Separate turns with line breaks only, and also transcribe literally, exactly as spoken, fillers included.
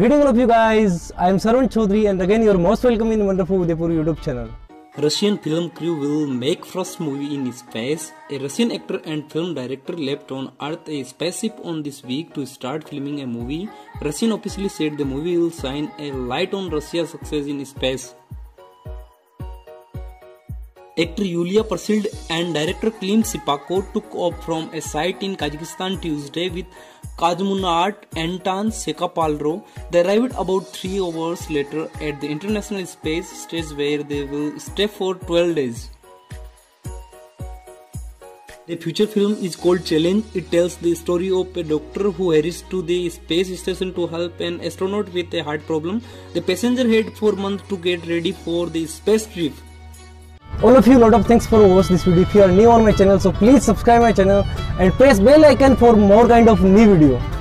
Greeting all of you guys, I am Sarwan Chaudhary and again you are most welcome in wonderful Udaipur YouTube channel.
Russian film crew will make first movie in space. A Russian actor and film director left on Earth a spaceship on this week to start filming a movie. Russian officially said the movie will shine a light on Russia's success in space. Actor Yulia Persild and director Klim Sipako took off from a site in Kazakhstan Tuesday with Kazmonauts Anton Shekapalro. They arrived about three hours later at the International Space Station where they will stay for twelve days. The feature film is called Challenge. It tells the story of a doctor who hurries to the space station to help an astronaut with a heart problem. The passenger had four months to get ready for the space trip.
All of you, lot of thanks for watching this video. If you are new on my channel, so please subscribe my channel and press bell icon for more kind of new video.